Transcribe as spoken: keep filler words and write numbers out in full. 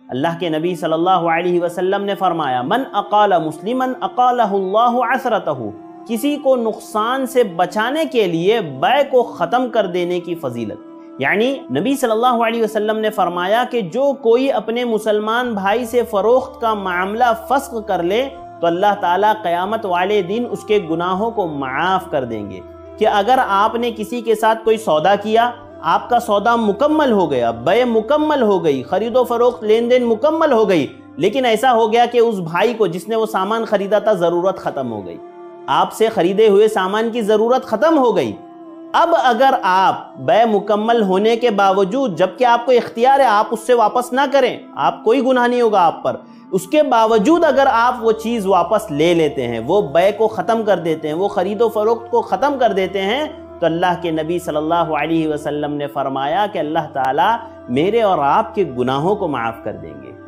اللہ کے نبی صلی اللہ علیہ وسلم نے فرمایا من اقال مسلمن اقالہ اللہ عثرتہ، کسی کو نقصان سے بچانے کے لیے بیع کو ختم کر دینے کی فضیلت۔ یعنی نبی صلی اللہ علیہ وسلم نے فرمایا کہ جو کوئی اپنے مسلمان بھائی سے فروخت کا معاملہ فسخ کر لے تو اللہ تعالیٰ قیامت والے دن اس کے گناہوں کو معاف کر دیں گے۔ کہ اگر آپ نے کسی کے ساتھ کوئی سودا کیا، آپ کا سودا مکمل ہو گیا، بیع مکمل ہو گئی، خرید و فروخت لین دین مکمل ہو گئی، لیکن ایسا ہو گیا کہ اس بھائی کو جس نے وہ سامان خریدا تھا ضرورت ختم ہو گئی، آپ سے خریدے ہوئے سامان کی ضرورت ختم ہو گئی۔ اب اگر آپ بیع مکمل ہونے کے باوجود، جبکہ آپ کو اختیار ہے آپ اس سے واپس نہ کریں، آپ کوئی گناہ نہیں ہوگا آپ پر، اس کے باوجود اگر آپ وہ چیز واپس لے لیتے ہیں، وہ بیع کو ختم کر دیتے ہیں، وہ خرید و فروخت کو ختم کر دیتے ہیں، تو اللہ کے نبی صلی اللہ علیہ وسلم نے فرمایا کہ اللہ تعالیٰ میرے اور آپ کے گناہوں کو معاف کر دیں گے۔